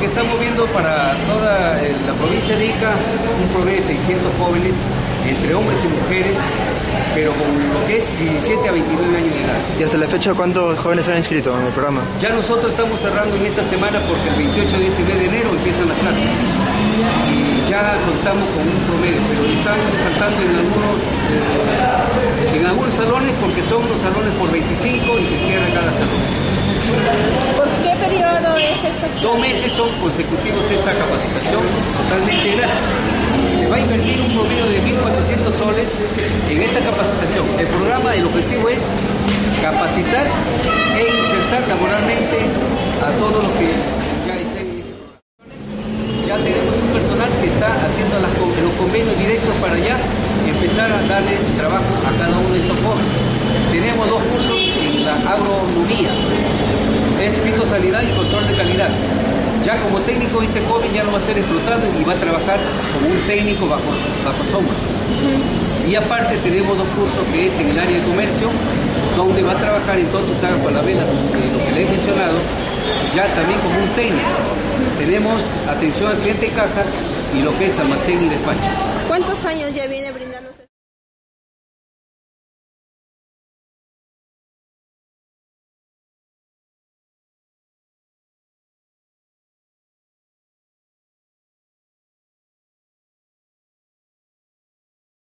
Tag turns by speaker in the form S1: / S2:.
S1: estamos viendo para toda la provincia de Ica un promedio de 600 jóvenes, entre hombres y mujeres, pero con lo que es 17 a 29 años de edad.
S2: ¿Y hasta la fecha cuántos jóvenes se han inscrito en el programa?
S1: Ya nosotros estamos cerrando en esta semana porque el 28 y 29 de enero empiezan las clases. Y ya contamos con un promedio, pero están faltando en algunos salones porque son los salones por 25 y se cierra cada salón.
S3: ¿Por qué periodo es esta?
S1: 2 meses son consecutivos esta capacitación totalmente gratis. Se va a invertir un promedio de 1.400 soles en esta capacitación. El programa, el objetivo es capacitar e insertar laboralmente a todos los que ya estén en este programa. Ya tenemos un personal que está haciendo los convenios directos para ya empezar a darle trabajo a cada uno de estos jóvenes. Tenemos 2 cursos en la agronomía, es fitosanidad y control de calidad. Ya como técnico este joven ya no va a ser explotado y va a trabajar como un técnico bajo sombra. Y aparte tenemos 2 cursos que es en el área de comercio, donde va a trabajar en todo Falabella, lo que le he mencionado, ya también como un técnico. Tenemos atención al cliente en caja y lo que es almacén y despacho.
S3: ¿Cuántos años ya viene brindando?